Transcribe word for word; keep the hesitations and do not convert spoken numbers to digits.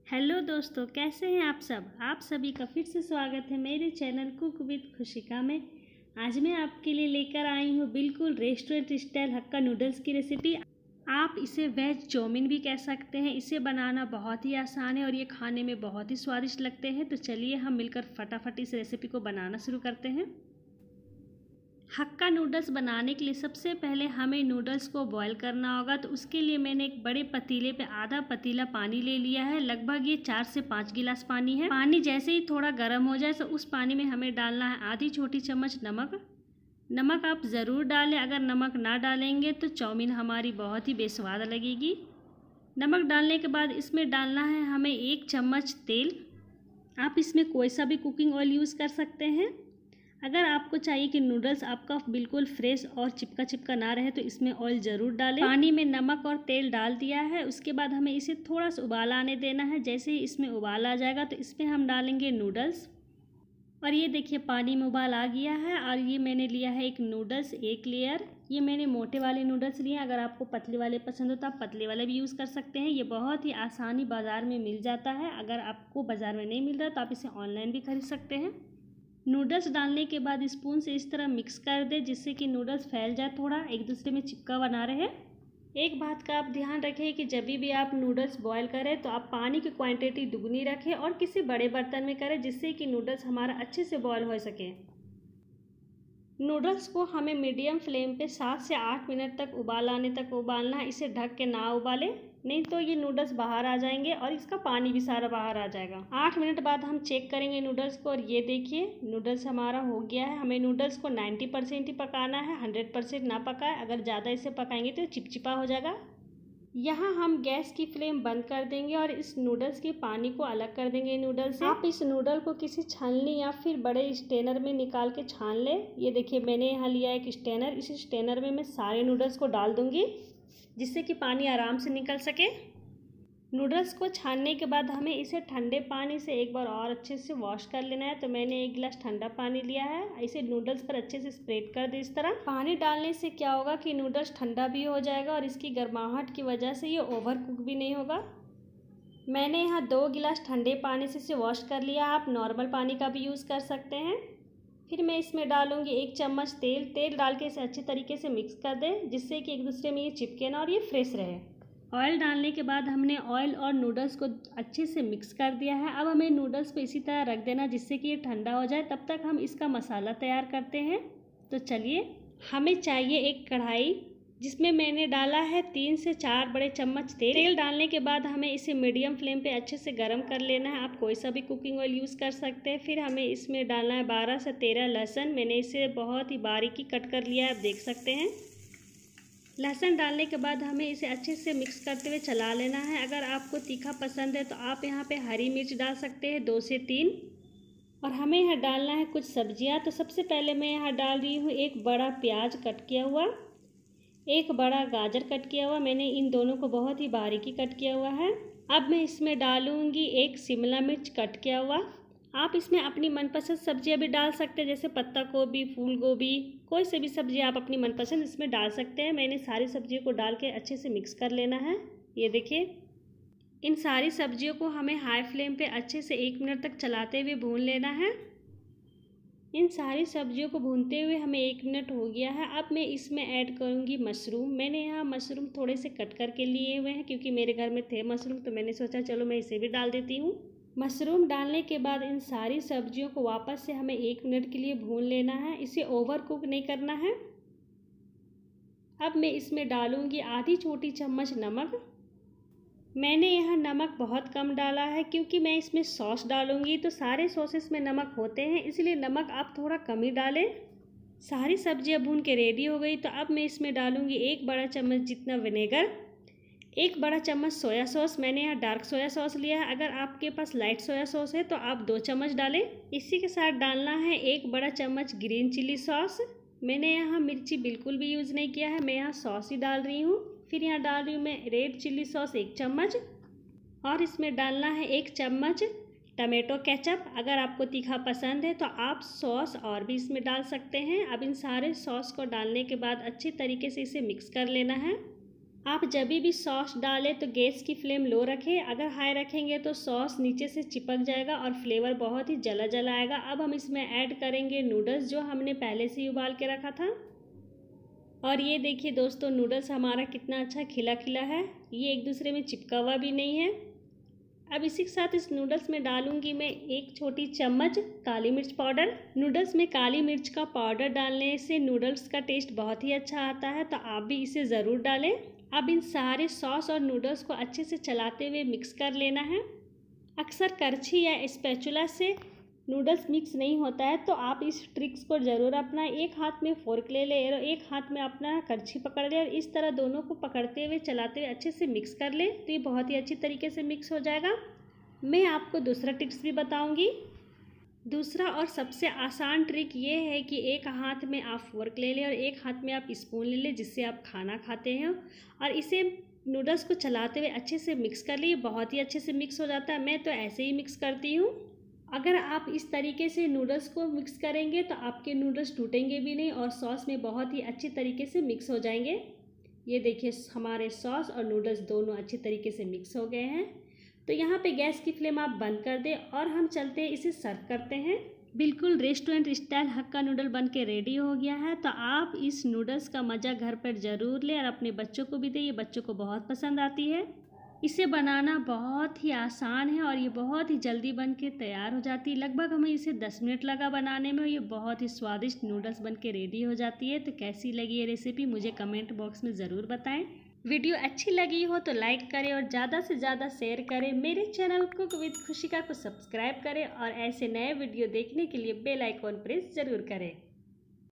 Hello दोस्तों, कैसे हैं आप सब। आप सभी का फिर से स्वागत है मेरे चैनल कुक विद खुशिका में। आज मैं आपके लिए लेकर आई हूँ बिल्कुल रेस्टोरेंट स्टाइल हक्का नूडल्स की रेसिपी। आप इसे वेज चाउमीन भी कह सकते हैं। इसे बनाना बहुत ही आसान है और ये खाने में बहुत ही स्वादिष्ट लगते हैं। तो चलिए हम मिलकर फटाफट इस रेसिपी को बनाना शुरू करते हैं। हक्का नूडल्स बनाने के लिए सबसे पहले हमें नूडल्स को बॉईल करना होगा। तो उसके लिए मैंने एक बड़े पतीले पे आधा पतीला पानी ले लिया है। लगभग ये चार से पाँच गिलास पानी है। पानी जैसे ही थोड़ा गर्म हो जाए तो उस पानी में हमें डालना है आधी छोटी चम्मच नमक। नमक आप ज़रूर डालें, अगर नमक ना डालेंगे तो चाउमीन हमारी बहुत ही बेस्वाद लगेगी। नमक डालने के बाद इसमें डालना है हमें एक चम्मच तेल। आप इसमें कोई सा भी कुकिंग ऑयल यूज़ कर सकते हैं। अगर आपको चाहिए कि नूडल्स आपका बिल्कुल फ्रेश और चिपका चिपका ना रहे तो इसमें ऑयल ज़रूर डालें। पानी में नमक और तेल डाल दिया है। उसके बाद हमें इसे थोड़ा सा उबाल आने देना है। जैसे ही इसमें उबाल आ जाएगा तो इसमें हम डालेंगे नूडल्स। और ये देखिए पानी में उबाल आ गया है। और ये मैंने लिया है एक नूडल्स, एक लेयर। ये मैंने मोटे वाले नूडल्स लिए हैं। अगर आपको पतले वाले पसंद हो तो आप पतले वाले भी यूज़ कर सकते हैं। ये बहुत ही आसानी बाज़ार में मिल जाता है। अगर आपको बाज़ार में नहीं मिल रहा तो आप इसे ऑनलाइन भी खरीद सकते हैं। नूडल्स डालने के बाद स्पून से इस तरह मिक्स कर दे जिससे कि नूडल्स फैल जाए, थोड़ा एक दूसरे में चिपका बना रहे। एक बात का आप ध्यान रखें कि जब भी आप नूडल्स बॉईल करें तो आप पानी की क्वांटिटी दुगनी रखें और किसी बड़े बर्तन में करें जिससे कि नूडल्स हमारा अच्छे से बॉईल हो सके। नूडल्स को हमें मीडियम फ्लेम पे सात से आठ मिनट तक उबाल आने तक उबालना है। इसे ढक के ना उबालें, नहीं तो ये नूडल्स बाहर आ जाएंगे और इसका पानी भी सारा बाहर आ जाएगा। आठ मिनट बाद हम चेक करेंगे नूडल्स को और ये देखिए नूडल्स हमारा हो गया है। हमें नूडल्स को नब्बे परसेंट ही पकाना है, सौ परसेंट ना पकाए। अगर ज़्यादा इसे पकाएंगे तो चिपचिपा हो जाएगा। यहाँ हम गैस की फ्लेम बंद कर देंगे और इस नूडल्स के पानी को अलग कर देंगे नूडल्स से। आप इस नूडल को किसी छलनी या फिर बड़े स्टेनर में निकाल के छान लें। ये देखिए मैंने यहाँ लिया एक स्टेनर। इस स्टेनर में मैं सारे नूडल्स को डाल दूँगी जिससे कि पानी आराम से निकल सके। नूडल्स को छानने के बाद हमें इसे ठंडे पानी से एक बार और अच्छे से वॉश कर लेना है। तो मैंने एक गिलास ठंडा पानी लिया है। इसे नूडल्स पर अच्छे से स्प्रेड कर दे इस तरह। पानी डालने से क्या होगा कि नूडल्स ठंडा भी हो जाएगा और इसकी गर्माहट की वजह से ये ओवर कुक भी नहीं होगा। मैंने यहाँ दो गिलास ठंडे पानी से इसे वॉश कर लिया। आप नॉर्मल पानी का भी यूज़ कर सकते हैं। फिर मैं इसमें डालूंगी एक चम्मच तेल। तेल डाल के इसे अच्छे तरीके से मिक्स कर दें जिससे कि एक दूसरे में ये चिपके ना और ये फ्रेश रहे। ऑयल डालने के बाद हमने ऑयल और नूडल्स को अच्छे से मिक्स कर दिया है। अब हमें नूडल्स को इसी तरह रख देना जिससे कि ये ठंडा हो जाए। तब तक हम इसका मसाला तैयार करते हैं। तो चलिए, हमें चाहिए एक कढ़ाई जिसमें मैंने डाला है तीन से चार बड़े चम्मच तेल। तेल डालने के बाद हमें इसे मीडियम फ्लेम पे अच्छे से गर्म कर लेना है। आप कोई सा भी कुकिंग ऑयल यूज़ कर सकते हैं। फिर हमें इसमें डालना है बारह से तेरह लहसुन। मैंने इसे बहुत ही बारीकी कट कर लिया है, आप देख सकते हैं। लहसुन डालने के बाद हमें इसे अच्छे से मिक्स करते हुए चला लेना है। अगर आपको तीखा पसंद है तो आप यहाँ पे हरी मिर्च डाल सकते हैं, दो से तीन। और हमें यहाँ डालना है कुछ सब्जियाँ। तो सबसे पहले मैं यहाँ डाल रही हूँ एक बड़ा प्याज कट किया हुआ, एक बड़ा गाजर कट किया हुआ। मैंने इन दोनों को बहुत ही बारीकी कट किया हुआ है। अब मैं इसमें डालूँगी एक शिमला मिर्च कट किया हुआ। आप इसमें अपनी मनपसंद सब्जियां भी डाल सकते हैं, जैसे पत्ता गोभी, फूल गोभी, कोई से भी सब्जी आप अपनी मनपसंद इसमें डाल सकते हैं। मैंने सारी सब्जियों को डाल के अच्छे से मिक्स कर लेना है। ये देखिए, इन सारी सब्जियों को हमें हाई फ्लेम पे अच्छे से एक मिनट तक चलाते हुए भून लेना है। इन सारी सब्जियों को भूनते हुए हमें एक मिनट हो गया है। अब मैं इसमें ऐड करूँगी मशरूम। मैंने यहाँ मशरूम थोड़े से कट करके लिए हुए हैं क्योंकि मेरे घर में थे मशरूम, तो मैंने सोचा चलो मैं इसे भी डाल देती हूँ। मशरूम डालने के बाद इन सारी सब्जियों को वापस से हमें एक मिनट के लिए भून लेना है। इसे ओवर कुक नहीं करना है। अब मैं इसमें डालूँगी आधी छोटी चम्मच नमक। मैंने यहाँ नमक बहुत कम डाला है क्योंकि मैं इसमें सॉस डालूँगी, तो सारे सॉसेस में नमक होते हैं, इसलिए नमक आप थोड़ा कम ही डालें। सारी सब्जियाँ भून के रेडी हो गई। तो अब मैं इसमें डालूँगी एक बड़ा चम्मच जितना विनेगर, एक बड़ा चम्मच सोया सॉस। मैंने यहाँ डार्क सोया सॉस लिया है। अगर आपके पास लाइट सोया सॉस है तो आप दो चम्मच डालें। इसी के साथ डालना है एक बड़ा चम्मच ग्रीन चिली सॉस। मैंने यहाँ मिर्ची बिल्कुल भी यूज़ नहीं किया है, मैं यहाँ सॉस ही डाल रही हूँ। फिर यहाँ डाल रही हूँ मैं रेड चिली सॉस एक चम्मच। और इसमें डालना है एक चम्मच टमाटो केचप। अगर आपको तीखा पसंद है तो आप सॉस और भी इसमें डाल सकते हैं। अब इन सारे सॉस को डालने के बाद अच्छी तरीके से इसे मिक्स कर लेना है। आप जब भी सॉस डालें तो गैस की फ्लेम लो रखें। अगर हाई रखेंगे तो सॉस नीचे से चिपक जाएगा और फ्लेवर बहुत ही जला जला आएगा। अब हम इसमें ऐड करेंगे नूडल्स जो हमने पहले से ही उबाल के रखा था। और ये देखिए दोस्तों, नूडल्स हमारा कितना अच्छा खिला खिला है, ये एक दूसरे में चिपका हुआ भी नहीं है। अब इसी के साथ इस नूडल्स में डालूंगी मैं एक छोटी चम्मच काली मिर्च पाउडर। नूडल्स में काली मिर्च का पाउडर डालने से नूडल्स का टेस्ट बहुत ही अच्छा आता है, तो आप भी इसे ज़रूर डालें। अब इन सारे सॉस और नूडल्स को अच्छे से चलाते हुए मिक्स कर लेना है। अक्सर करछी या स्पैचुला से नूडल्स मिक्स नहीं होता है, तो आप इस ट्रिक्स को ज़रूर अपनाएं। एक हाथ में फोर्क ले ले और एक हाथ में अपना करछी पकड़ ले और इस तरह दोनों को पकड़ते हुए चलाते हुए अच्छे से मिक्स कर ले, तो ये बहुत ही अच्छी तरीके से मिक्स हो जाएगा। मैं आपको दूसरा टिप्स भी बताऊंगी। दूसरा और सबसे आसान ट्रिक ये है कि एक हाथ में आप फोर्क ले लें और एक हाथ में आप स्पून ले लें जिससे आप खाना खाते हैं, और इसे नूडल्स को चलाते हुए अच्छे से मिक्स कर लिए। बहुत ही अच्छे से मिक्स हो जाता है। मैं तो ऐसे ही मिक्स करती हूँ। अगर आप इस तरीके से नूडल्स को मिक्स करेंगे तो आपके नूडल्स टूटेंगे भी नहीं और सॉस में बहुत ही अच्छी तरीके से मिक्स हो जाएंगे। ये देखिए, हमारे सॉस और नूडल्स दोनों अच्छी तरीके से मिक्स हो गए हैं। तो यहाँ पे गैस की फ्लेम आप बंद कर दें और हम चलते हैं इसे सर्व करते हैं। बिल्कुल रेस्टोरेंट स्टाइल हक्का नूडल बन के रेडी हो गया है। तो आप इस नूडल्स का मज़ा घर पर ज़रूर लें और अपने बच्चों को भी दें, ये बच्चों को बहुत पसंद आती है। इसे बनाना बहुत ही आसान है और ये बहुत ही जल्दी बन के तैयार हो जाती है। लगभग हमें इसे दस मिनट लगा बनाने में और ये बहुत ही स्वादिष्ट नूडल्स बन के रेडी हो जाती है। तो कैसी लगी ये रेसिपी मुझे कमेंट बॉक्स में ज़रूर बताएं। वीडियो अच्छी लगी हो तो लाइक करें और ज़्यादा से ज़्यादा शेयर करें। मेरे चैनल कुक विद खुशिका को सब्सक्राइब करें और ऐसे नए वीडियो देखने के लिए बेल आइकॉन प्रेस ज़रूर करें।